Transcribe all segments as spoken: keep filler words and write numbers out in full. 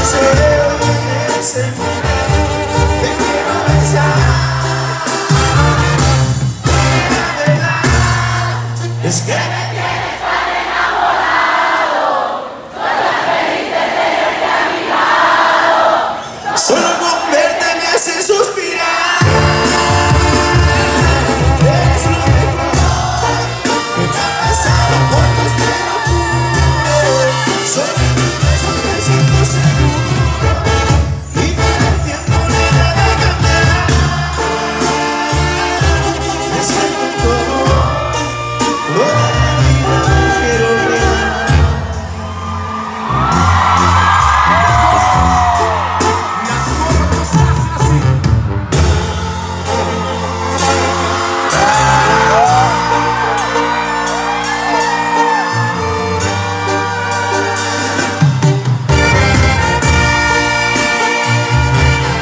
Es que me tienes tan enamorado, todas felices de verte a mi lado. Solo con verte me hace suspirar. Eres lo mejor que me ha pasado por este locura. Solo un beso me siento seguro y con el tiempo nada va a cambiar. Me siento todo. Toda la vida me quiero quedar.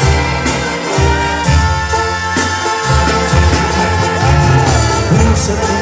No se